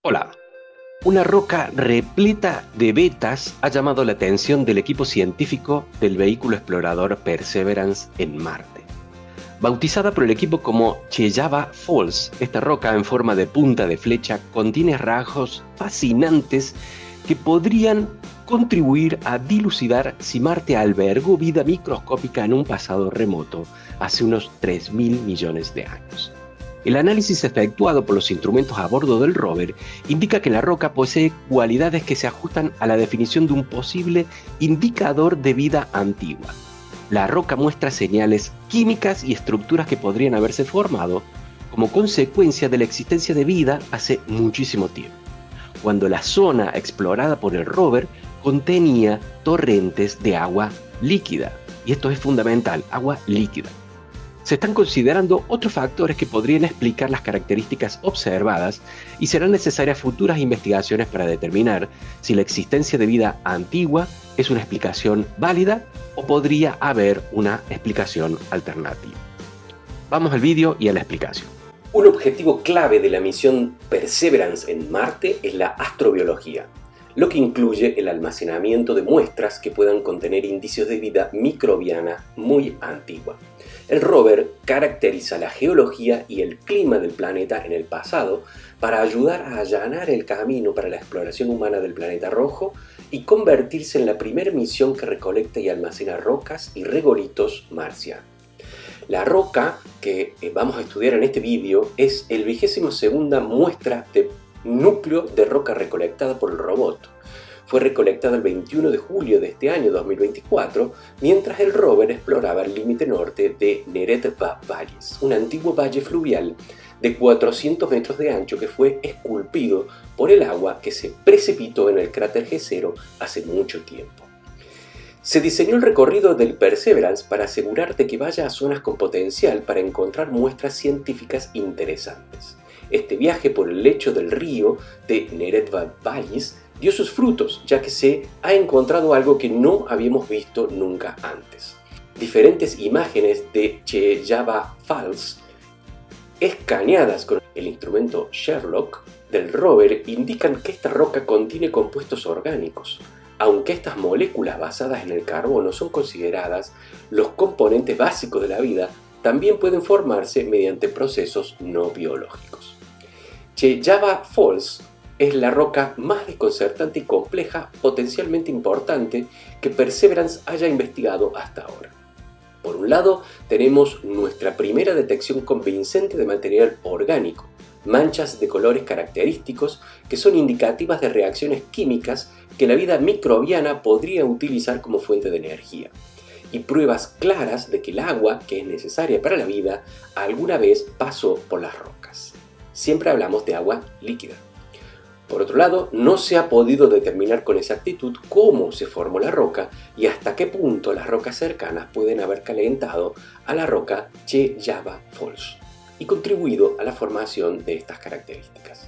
Hola. Una roca repleta de vetas ha llamado la atención del equipo científico del vehículo explorador Perseverance en Marte. Bautizada por el equipo como Chejava Falls, esta roca en forma de punta de flecha contiene rasgos fascinantes que podrían contribuir a dilucidar si Marte albergó vida microscópica en un pasado remoto, hace unos 3.000 millones de años. El análisis efectuado por los instrumentos a bordo del rover indica que la roca posee cualidades que se ajustan a la definición de un posible indicador de vida antigua. La roca muestra señales químicas y estructuras que podrían haberse formado como consecuencia de la existencia de vida hace muchísimo tiempo, cuando la zona explorada por el rover contenía torrentes de agua líquida. Y esto es fundamental, agua líquida. Se están considerando otros factores que podrían explicar las características observadas y serán necesarias futuras investigaciones para determinar si la existencia de vida antigua es una explicación válida o podría haber una explicación alternativa. Vamos al vídeo y a la explicación. Un objetivo clave de la misión Perseverance en Marte es la astrobiología, lo que incluye el almacenamiento de muestras que puedan contener indicios de vida microbiana muy antigua. El rover caracteriza la geología y el clima del planeta en el pasado para ayudar a allanar el camino para la exploración humana del planeta rojo y convertirse en la primera misión que recolecta y almacena rocas y regolitos marcianos. La roca que vamos a estudiar en este vídeo es el 22ª muestra de núcleo de roca recolectada por el robot. Fue recolectada el 21 de julio de este año 2024, mientras el rover exploraba el límite norte de Neretva Valles, un antiguo valle fluvial de 400 metros de ancho que fue esculpido por el agua que se precipitó en el cráter G0 hace mucho tiempo. Se diseñó el recorrido del Perseverance para asegurar de que vaya a zonas con potencial para encontrar muestras científicas interesantes. Este viaje por el lecho del río de Neretva Valles dio sus frutos, ya que se ha encontrado algo que no habíamos visto nunca antes. Diferentes imágenes de Chejava Falls, escaneadas con el instrumento Sherlock del rover, indican que esta roca contiene compuestos orgánicos. Aunque estas moléculas basadas en el carbono son consideradas los componentes básicos de la vida, también pueden formarse mediante procesos no biológicos. Chejava Falls es la roca más desconcertante y compleja, potencialmente importante, que Perseverance haya investigado hasta ahora. Por un lado, tenemos nuestra primera detección convincente de material orgánico, manchas de colores característicos que son indicativas de reacciones químicas que la vida microbiana podría utilizar como fuente de energía, y pruebas claras de que el agua, que es necesaria para la vida, alguna vez pasó por las rocas. Siempre hablamos de agua líquida. Por otro lado, no se ha podido determinar con exactitud cómo se formó la roca y hasta qué punto las rocas cercanas pueden haber calentado a la roca Chejava Falls y contribuido a la formación de estas características.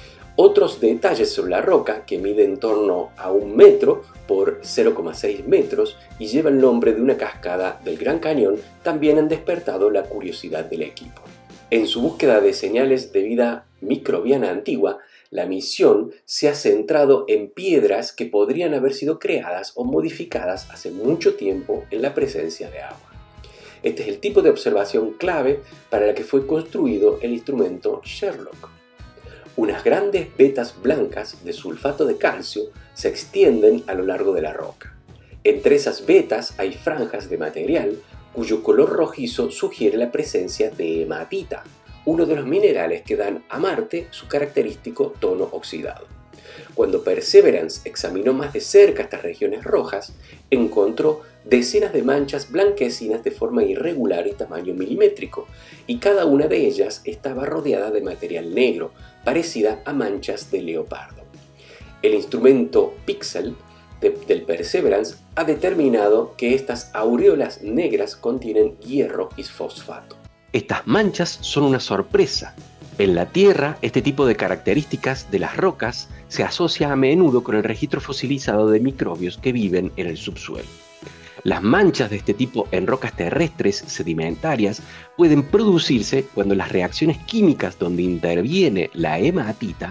Otros detalles sobre la roca, que mide en torno a 1 metro por 0,6 metros y lleva el nombre de una cascada del Gran Cañón, también han despertado la curiosidad del equipo. En su búsqueda de señales de vida microbiana antigua, la misión se ha centrado en piedras que podrían haber sido creadas o modificadas hace mucho tiempo en la presencia de agua. Este es el tipo de observación clave para la que fue construido el instrumento Sherlock. Unas grandes vetas blancas de sulfato de calcio se extienden a lo largo de la roca. Entre esas vetas hay franjas de material cuyo color rojizo sugiere la presencia de hematita, uno de los minerales que dan a Marte su característico tono oxidado. Cuando Perseverance examinó más de cerca estas regiones rojas, encontró decenas de manchas blanquecinas de forma irregular y tamaño milimétrico, y cada una de ellas estaba rodeada de material negro, parecida a manchas de leopardo. El instrumento Pixel del Perseverance ha determinado que estas aureolas negras contienen hierro y fosfato. Estas manchas son una sorpresa. En la Tierra, este tipo de características de las rocas se asocia a menudo con el registro fosilizado de microbios que viven en el subsuelo. Las manchas de este tipo en rocas terrestres sedimentarias pueden producirse cuando las reacciones químicas donde interviene la hematita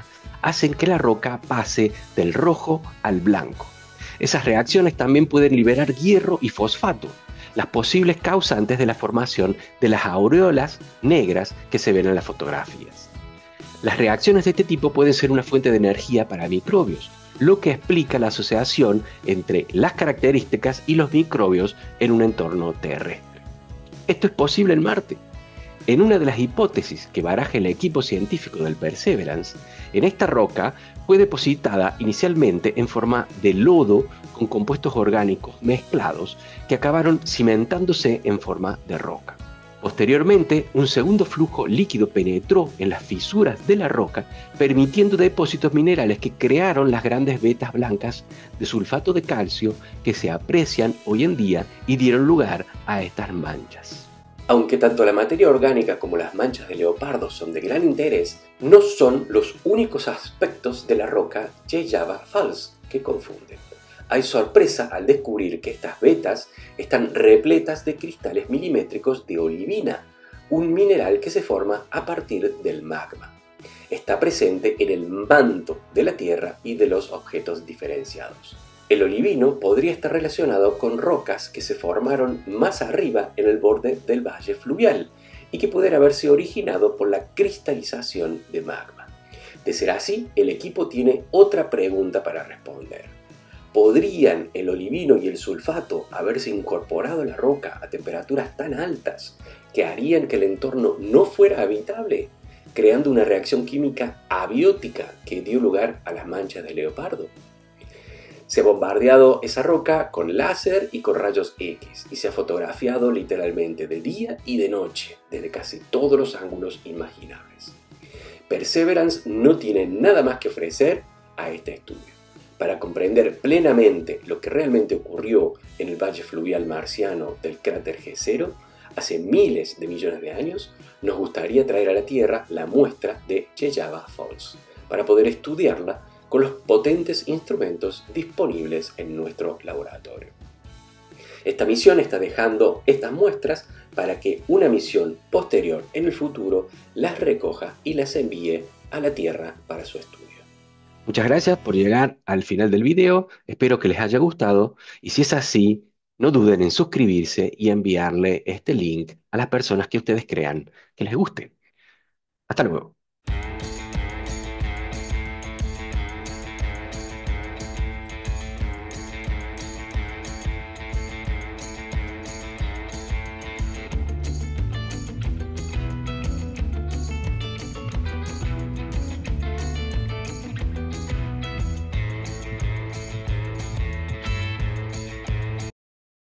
hacen que la roca pase del rojo al blanco. Esas reacciones también pueden liberar hierro y fosfato, las posibles causantes de la formación de las aureolas negras que se ven en las fotografías. Las reacciones de este tipo pueden ser una fuente de energía para microbios, lo que explica la asociación entre las características y los microbios en un entorno terrestre. Esto es posible en Marte. En una de las hipótesis que baraja el equipo científico del Perseverance, en esta roca fue depositada inicialmente en forma de lodo con compuestos orgánicos mezclados que acabaron cimentándose en forma de roca. Posteriormente, un segundo flujo líquido penetró en las fisuras de la roca, permitiendo depósitos minerales que crearon las grandes vetas blancas de sulfato de calcio que se aprecian hoy en día y dieron lugar a estas manchas. Aunque tanto la materia orgánica como las manchas de leopardo son de gran interés, no son los únicos aspectos de la roca Jayaba Falls que confunden. Hay sorpresa al descubrir que estas vetas están repletas de cristales milimétricos de olivina, un mineral que se forma a partir del magma. Está presente en el manto de la Tierra y de los objetos diferenciados. El olivino podría estar relacionado con rocas que se formaron más arriba en el borde del valle fluvial y que pueden haberse originado por la cristalización de magma. De ser así, el equipo tiene otra pregunta para responder. ¿Podrían el olivino y el sulfato haberse incorporado a la roca a temperaturas tan altas que harían que el entorno no fuera habitable, creando una reacción química abiótica que dio lugar a las manchas de leopardo? Se ha bombardeado esa roca con láser y con rayos X y se ha fotografiado literalmente de día y de noche, desde casi todos los ángulos imaginables. Perseverance no tiene nada más que ofrecer a este estudio. Para comprender plenamente lo que realmente ocurrió en el valle fluvial marciano del cráter G0 hace miles de millones de años, nos gustaría traer a la Tierra la muestra de Jayaba Falls para poder estudiarla con los potentes instrumentos disponibles en nuestro laboratorio. Esta misión está dejando estas muestras para que una misión posterior en el futuro las recoja y las envíe a la Tierra para su estudio. Muchas gracias por llegar al final del video, espero que les haya gustado y si es así, no duden en suscribirse y enviarle este link a las personas que ustedes crean que les guste. Hasta luego.